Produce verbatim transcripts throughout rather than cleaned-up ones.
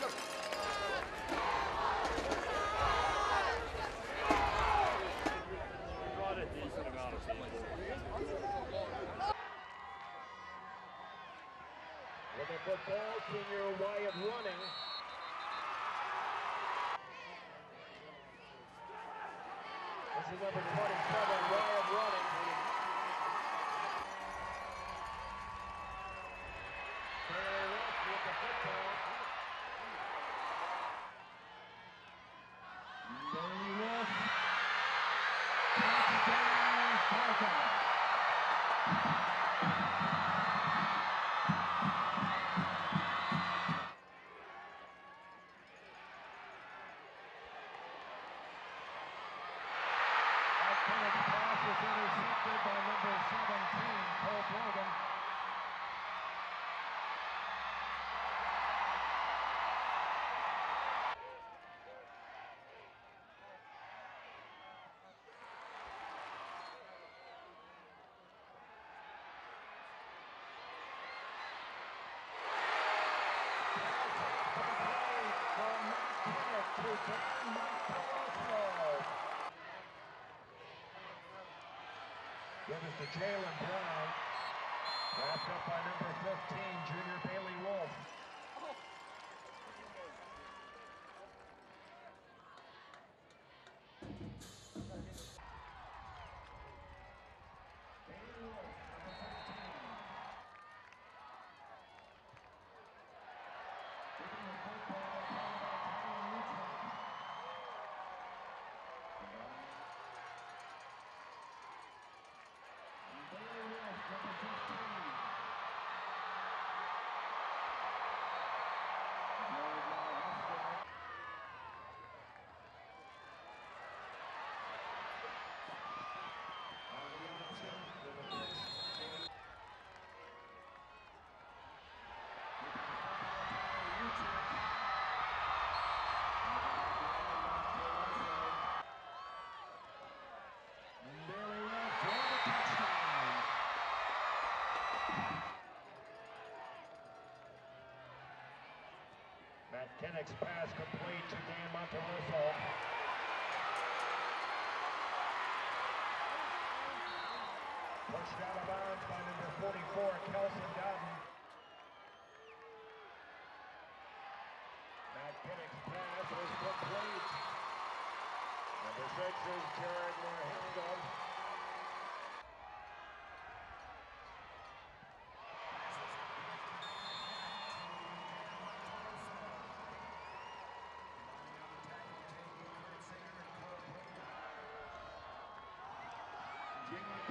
With the football, senior Wyatt running. This is number twenty-seven, Wyatt running. Taylor Ruff with the football. Taylor Ruff. Touchdown, Hawkeye. Pass was intercepted by number seventeen, Cole Brogan. From Matt to Dan Monterosso. Give it to Jalen Brown. Wrapped up by number fifteen, junior Bailey Wolf. Bailey Wolf, number fifteen. Giving the football to Tyler Utrecht. Bailey Wolf, number fifteen. Jared Marhefka. On the option with a blitz. Tyler Utrecht. Bailey Wolf for the touchdown. Matt Kinnick's pass complete to Dan Monterosso. Pushed out of bounds by number forty-four, Kelson Dowden. Matt Kinnick's pass was complete. Number six is Jared Marhefka. Jalen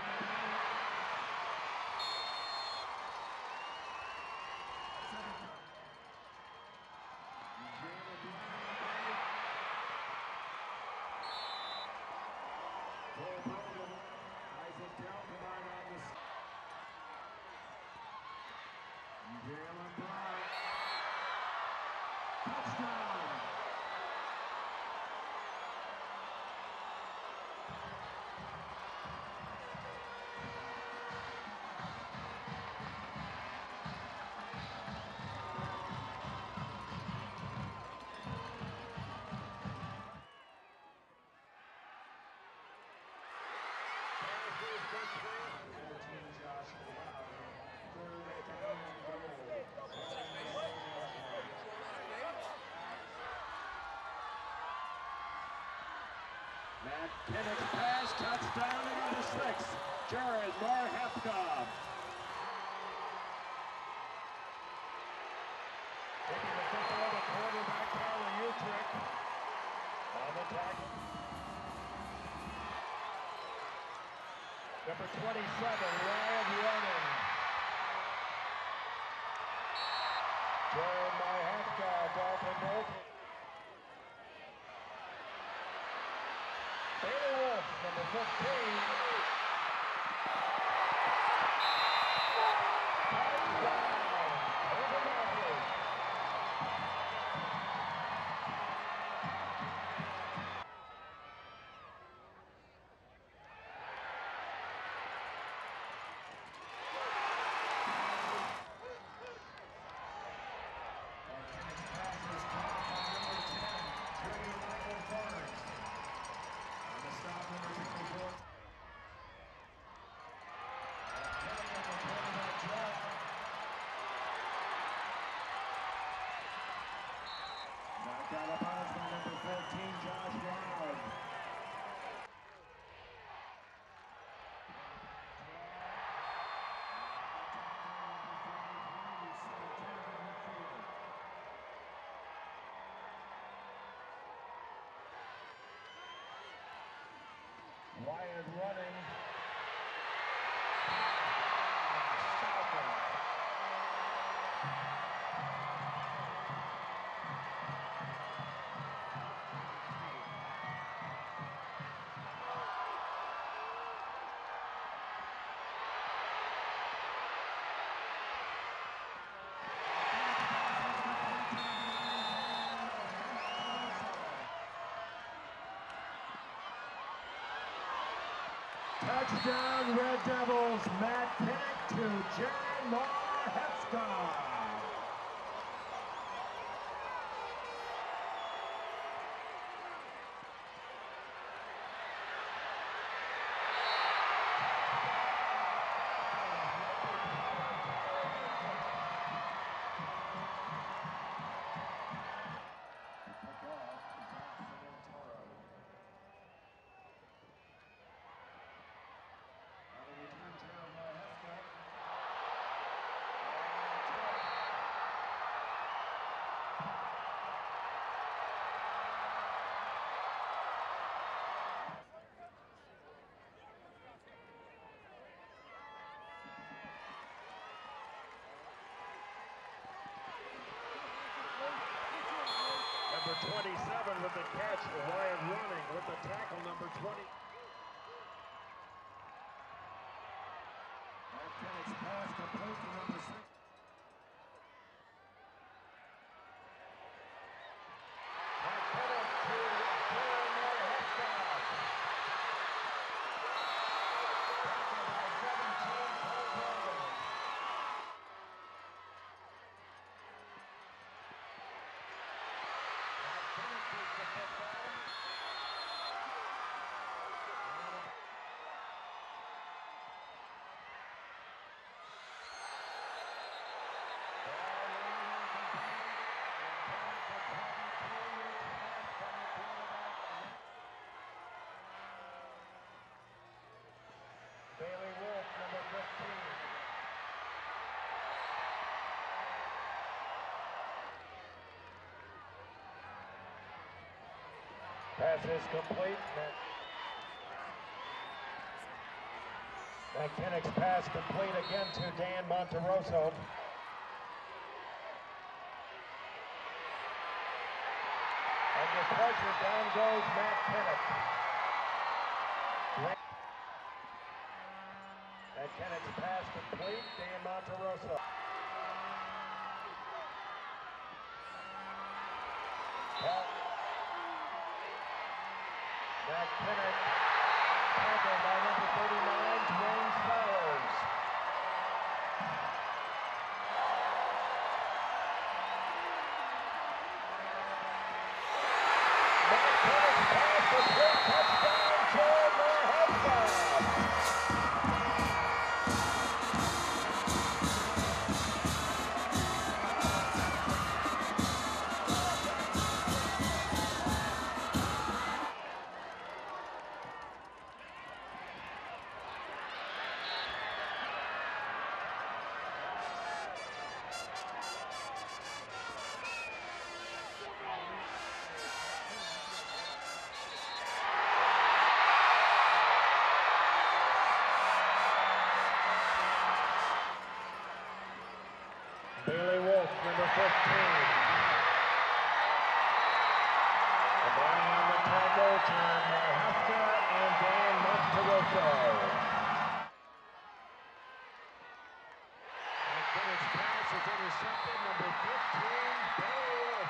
Cole Brogan, Isaac Delpine on the Jalen Brown. Touchdown! Matt Kinnick's pass, touchdown to number six, Jared Marhefka. Taking the football to quarterback Tyler Utrecht on the tackle. Number twenty-seven, Ryan running. Jared Marhefka, Dalton Moulton. Bailey Wolf, number fifteen. Touchdown, Philadelphia. Kinnick's pass is Out of bounds by number fourteen, Josh Wild. Wyatt running. Touchdown, Red Devils, Matt Pinnock to Jerry Marhefka. Number twenty-seven with the catch, Wyatt running with the tackle, number twenty. Matt Pinnock's pass complete to number six. Matt Pinnock to Jerry Marhefka. Tackle by seventeen, Cole Morgan. Bailey Wolf, number fifteen. Pass is complete. Matt Pinnock's pass complete again to Dan Monterosso. And with pressure, down goes Matt Pinnock. Matt Pinnock's pass complete, Dan Monterosso. Pass. Matt Pinnock, tackled by number thirty-nine, Dwayne Flowers. Matt Pinnock's pass complete, touchdown, Jerry Marhefka. Bailey Wolf, number fifteen. Combining on the tackle, Jerry Marhefka and Dan Monterosso. And Pinnock's pass is intercepted, number fifteen, Bailey Wolf.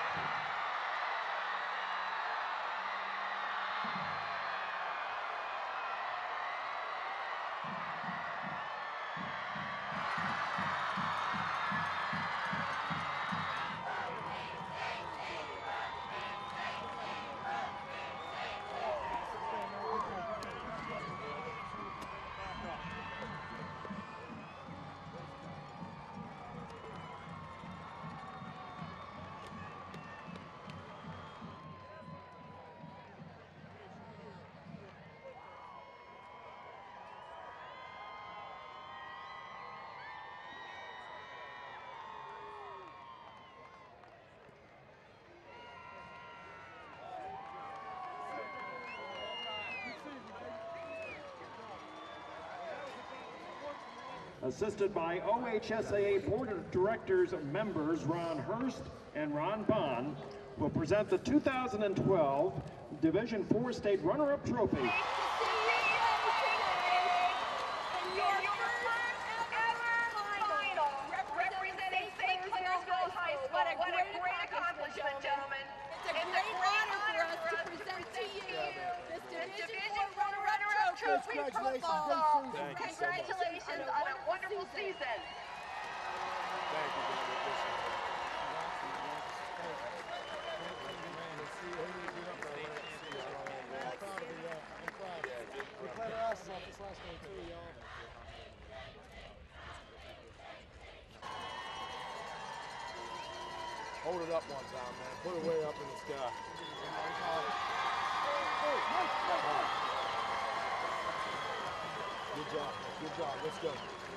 assisted by O H S A A Board of Directors members Ron Hurst and Ron Bond, will present the two thousand twelve Division four State Runner-Up Trophy. Congratulations, Congratulations on a wonderful season. Thank you, We played our asses off this last game too, y'all. Hold it up one time, man. Put it way up in the sky. Good job, man. Good job. Let's go.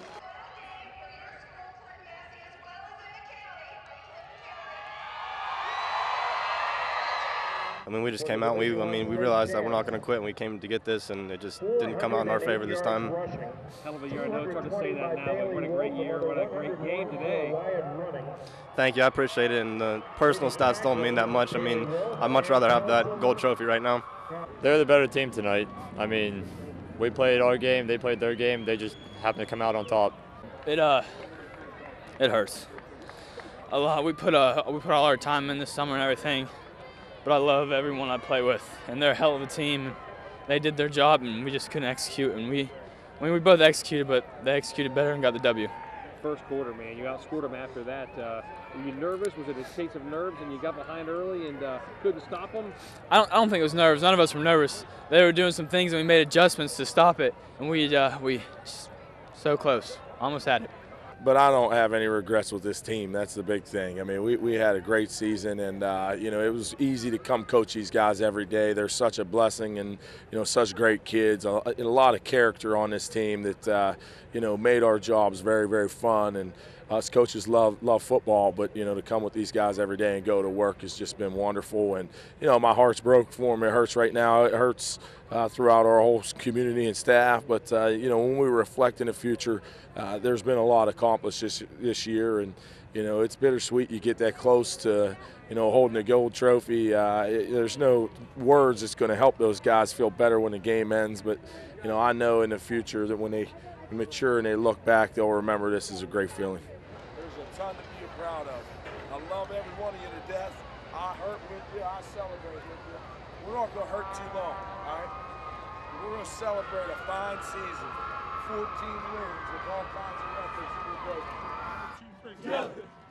I mean, we just came out and we, I mean, we realized that we're not going to quit and we came to get this, and it just didn't come out in our favor this time. Hell of a year. I know it's hard to say that now, but what a great year. What a great game today. Thank you. I appreciate it. And the personal stats don't mean that much. I mean, I'd much rather have that gold trophy right now. They're the better team tonight. I mean, we played our game, they played their game. They just happened to come out on top. It uh, it hurts a lot. We put uh, we put all our time in this summer and everything. But I love everyone I play with, and they're a hell of a team. They did their job, and we just couldn't execute. And we, I mean, we both executed, but they executed better and got the W. First quarter, man, you outscored them after that. Uh, were you nervous? Was it a case of nerves, and you got behind early and uh, couldn't stop them? I don't, I don't think it was nerves. None of us were nervous. They were doing some things, and we made adjustments to stop it. And we, uh, we, so close, almost had it. But I don't have any regrets with this team. That's the big thing. I mean, we, we had a great season, and, uh, you know, it was easy to come coach these guys every day. They're such a blessing and, you know, such great kids. A, a lot of character on this team that, uh, you know, made our jobs very, very fun. And us coaches love love football, but, you know, to come with these guys every day and go to work has just been wonderful. And, you know, my heart's broke for them. It hurts right now. It hurts uh, throughout our whole community and staff. But, uh, you know, when we reflect in the future, uh, there's been a lot accomplished this, this year. And, you know, it's bittersweet you get that close to, you know, holding a gold trophy. Uh, it, there's no words that's going to help those guys feel better when the game ends. But, you know, I know in the future that when they mature and they look back, they'll remember this as a great feeling. There's a ton to be proud of. I love every one of you to death. I hurt with you. I celebrate with you. We're not going to hurt too long, all right? We're going to celebrate a fine season. fourteen wins with all kinds of records to be broken.